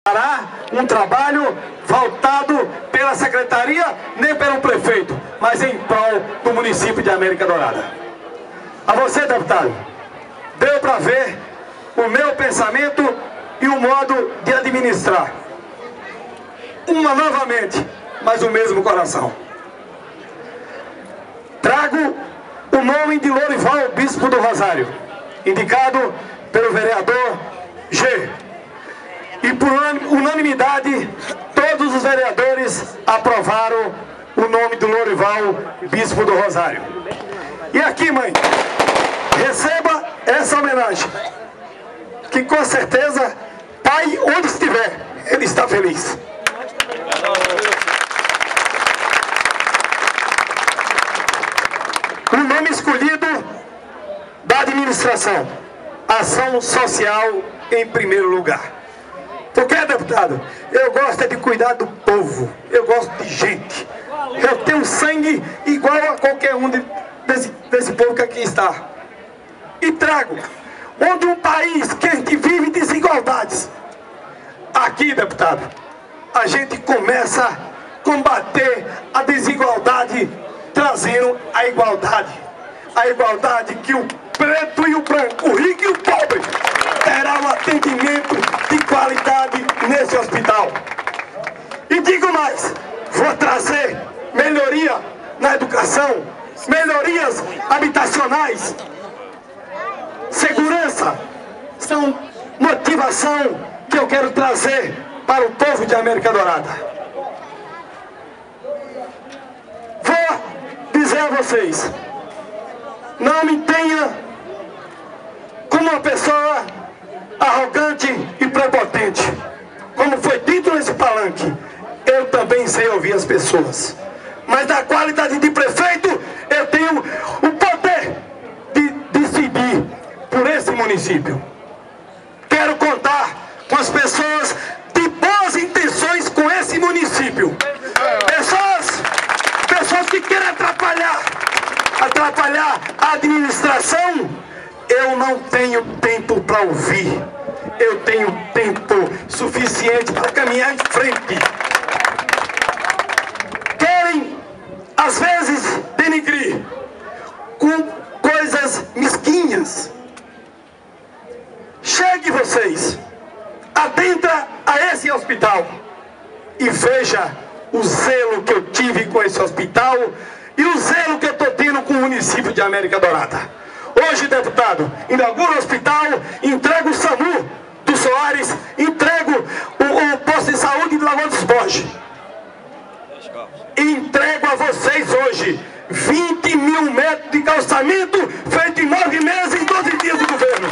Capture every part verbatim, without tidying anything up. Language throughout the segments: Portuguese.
um trabalho voltado pela secretaria, nem pelo prefeito, mas em prol do município de América Dourada. A você, deputado, deu para ver o meu pensamento e o modo de administrar. Uma novamente, mas o mesmo coração. Trago o nome de Lorival Bispo do Rosário, indicado pelo vereador G. E por unanimidade, todos os vereadores aprovaram o nome do Lorival Bispo do Rosário. E aqui, mãe, receba essa homenagem, que com certeza, pai, onde estiver, ele está feliz. O nome escolhido da administração: ação social em primeiro lugar. Porque, deputado, eu gosto é de cuidar do povo, eu gosto de gente. Eu tenho sangue igual a qualquer um de, desse, desse povo que aqui está. E trago, onde um país que a gente vive desigualdades, aqui, deputado, a gente começa a combater a desigualdade, trazendo a igualdade. A igualdade que o preto e o branco, o rico e o pobre, terá um atendimento de qualidade nesse hospital. E digo mais, vou trazer melhoria na educação, melhorias habitacionais, segurança, são motivação que eu quero trazer para o povo de América Dourada. Vou dizer a vocês, não me tenha como uma pessoa arrogante e prepotente. Como foi dito nesse palanque, eu também sei ouvir as pessoas. Mas na qualidade de prefeito, eu tenho o poder de decidir por esse município. Quero contar com as pessoas de boas intenções com esse município. Pessoas, pessoas que querem atrapalhar, atrapalhar a administração. Eu não tenho tempo para ouvir. Eu tenho tempo suficiente para caminhar em frente. Querem, às vezes, denigrir com coisas mesquinhas. Chegue vocês, adentra a esse hospital e veja o zelo que eu tive com esse hospital e o zelo que eu estou tendo com o município de América Dourada. Hoje, deputado, inauguro o hospital, entrego o SAMU do Soares, entrego o, o posto de saúde de Lagoa dos Borges. E entrego a vocês hoje vinte mil metros de calçamento feito em nove meses, em doze dias do governo.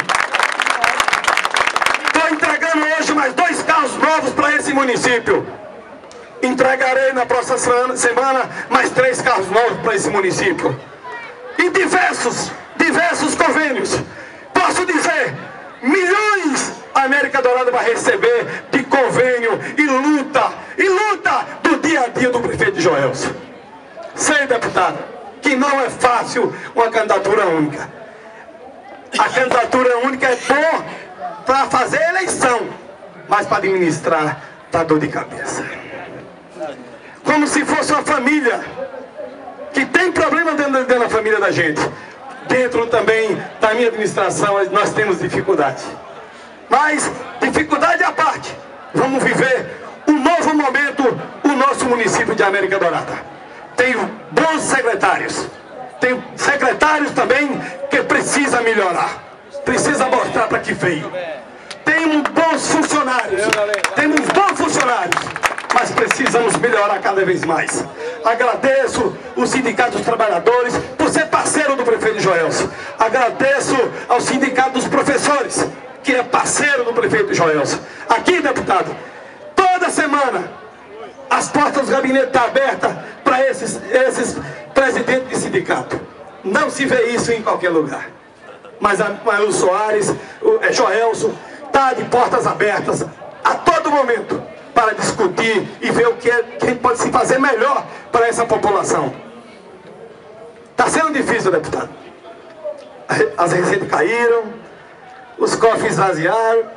Estou entregando hoje mais dois carros novos para esse município. Entregarei na próxima semana mais três carros novos para esse município. E diversos, diversos convênios. Posso dizer, milhões a América Dourada vai receber de convênio e luta, e luta do dia a dia do prefeito Joelson. Sei, deputado, que não é fácil uma candidatura única. A candidatura única é boa para fazer eleição, mas para administrar dá dor de cabeça. Como se fosse uma família que tem problema dentro, dentro da família da gente. Dentro também da minha administração nós temos dificuldade. Mas, dificuldade à parte, vamos viver um novo momento no nosso município de América Dourada. Tenho bons secretários. Tenho secretários também que precisa melhorar. Precisa mostrar para que veio. Temos bons funcionários. Temos bons funcionários. Mas precisamos melhorar cada vez mais. Agradeço o Sindicato dos Trabalhadores por ser parceiro do prefeito Joelson. Agradeço ao Sindicato dos Professores, que é parceiro do prefeito Joelson. Aqui, deputado, toda semana as portas do gabinete estão abertas para esses, esses presidentes de sindicato. Não se vê isso em qualquer lugar. Mas, a, mas o Soares, o é, Joelson, está de portas abertas a todo momento para discutir e ver o que, é, que pode se fazer melhor para essa população. Está sendo difícil, deputado. As receitas caíram, os cofres esvaziaram,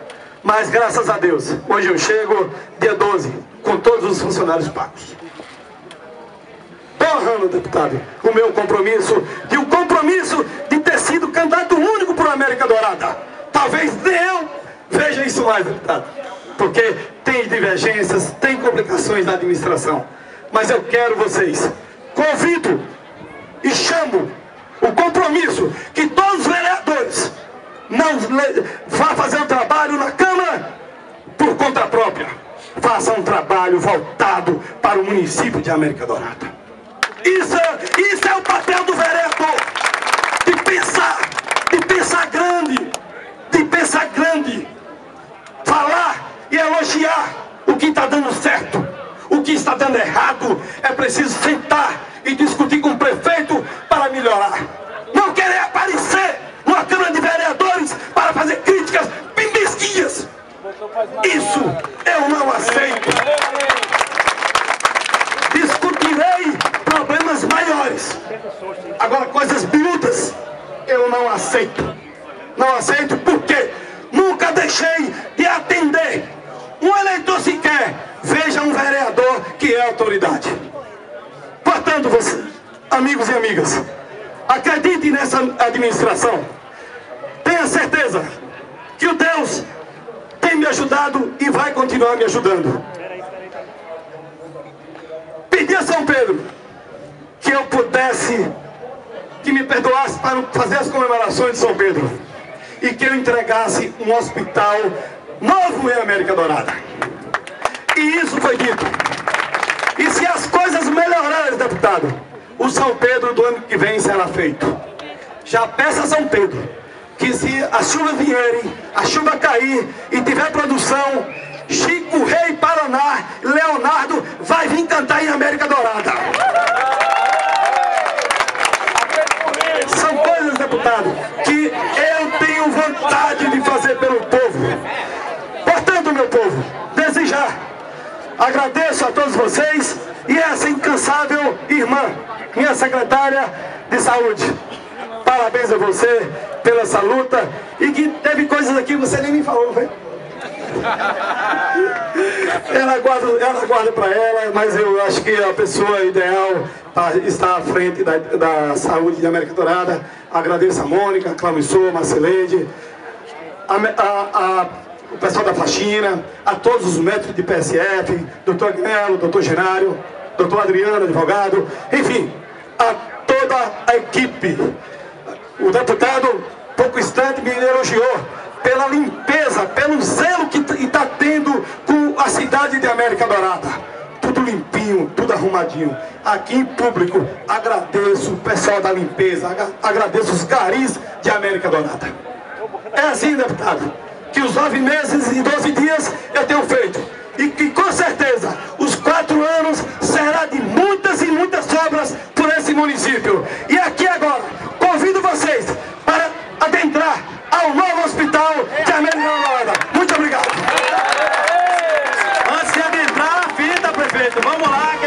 Mas graças a Deus, hoje eu chego dia doze, com todos os funcionários pagos. Estou honrando, deputado, o meu compromisso, e o compromisso de ter sido candidato único para a América Dourada. Talvez nem eu veja isso mais, deputado, porque tem divergências, tem complicações na administração. Mas eu quero vocês, convido e chamo o compromisso que todos os vereadores não vá fazer um trabalho na Câmara por conta própria. Faça um trabalho voltado para o município de América Dourada. Isso, isso é o papel do vereador, de pensar, de pensar grande, de pensar grande, falar e elogiar o que está dando certo, o que está dando errado. É preciso sentar e discutir com o prefeito para melhorar. Não querer aparecer numa Câmara de Vereadores para fazer críticas mesquinhas. Isso eu não aceito. Discutirei problemas maiores. Agora, coisas miúdas, eu não aceito. Não aceito porque nunca deixei de atender um eleitor sequer. Veja um vereador que é autoridade. Portanto, você, amigos e amigas, acredite nessa administração. Tenha certeza que o Deus tem me ajudado e vai continuar me ajudando. Pedi a São Pedro que eu pudesse, que me perdoasse para fazer as comemorações de São Pedro e que eu entregasse um hospital novo em América Dourada. E isso foi dito. E se as coisas melhorarem, deputado, o São Pedro do ano que vem será feito. Já peço a São Pedro que, se as chuvas vierem, a chuva cair e tiver produção, Chico Rei Paraná, Leonardo vai vir cantar em América Dourada. São coisas, deputado, que eu tenho vontade de fazer pelo povo. Portanto, meu povo, desejar, agradeço a todos vocês e essa incansável irmã, minha secretária de saúde. Parabéns a você pela essa luta, e que teve coisas aqui que você nem me falou, velho. Ela guarda, ela guarda para ela, mas eu acho que a pessoa ideal para estar à frente da, da saúde de América Dourada. Agradeço a Mônica, a Claudio, a Marceleide, a, a, a, o pessoal da faxina, a todos os médicos de P S F, doutor Agnello, doutor Genário, doutor Adriano, advogado, enfim, a toda a equipe. O deputado, pouco instante, me elogiou pela limpeza, pelo zelo que está tendo com a cidade de América Dourada. Tudo limpinho, tudo arrumadinho. Aqui em público, agradeço o pessoal da limpeza, agradeço os garis de América Dourada. É assim, deputado, que os nove meses e doze dias eu tenho feito. E que com certeza os quatro anos será de muitas e muitas obras por esse município. E aqui agora, convido vocês para adentrar ao novo hospital de América Dourada. Muito obrigado. Antes de adentrar a fita, prefeito, vamos lá.